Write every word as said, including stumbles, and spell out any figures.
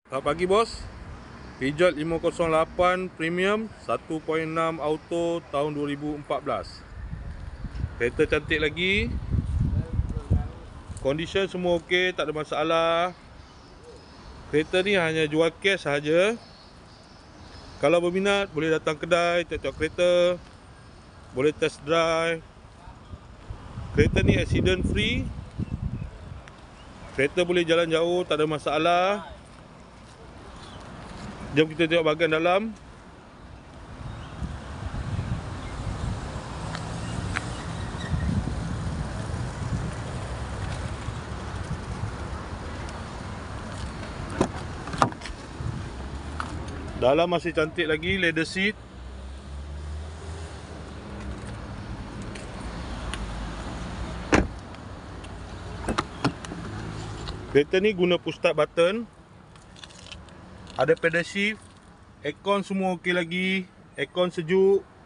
Selamat pagi bos. Peugeot lima kosong lapan Premium satu titik enam Auto tahun dua ribu empat belas. Kereta cantik lagi. Condition semua okey, tak ada masalah. Kereta ni hanya jual cash sahaja. Kalau berminat boleh datang kedai, tengok kereta. Boleh test drive. Kereta ni accident free. Kereta boleh jalan jauh, tak ada masalah. Jom kita tengok bahagian dalam. Dalam masih cantik lagi, leather seat. Kereta ni guna push start button. Ada pedal shift. Aircon semua okey lagi. Aircon sejuk.